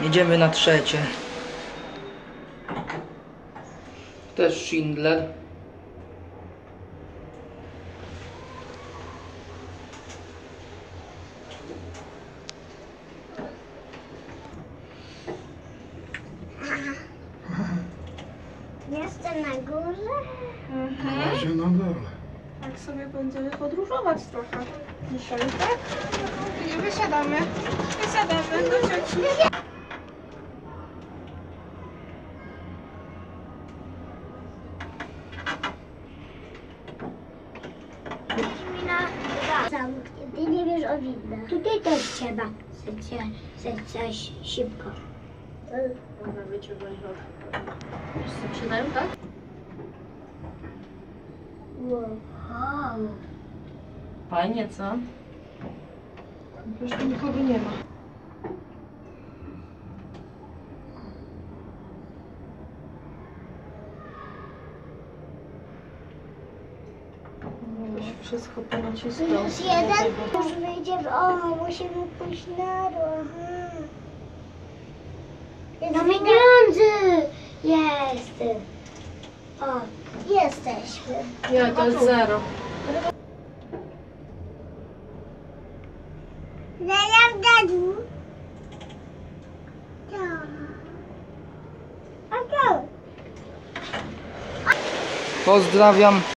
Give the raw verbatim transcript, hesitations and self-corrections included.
Jedziemy na trzecie. Też Schindler. Jestem na górze. Mhm. Na razie na dole. Tak sobie będziemy podróżować trochę dzisiaj, tak? I wysiadamy. Wysiadamy do cioci. Ty nie wiesz o windę. Tutaj też trzeba coś szybko. Można wyciągnąć wodę. Już się przydają, tak? Wow. Fajnie, co? Już tu nikogo nie ma. Już wszystko ponaciskał. Już jeden? Już wyjdzie. O, musimy pójść na dół. Na pieniądze! Jest. O, jesteśmy. Nie, to jest zero. Zaraz dadu. Pozdrawiam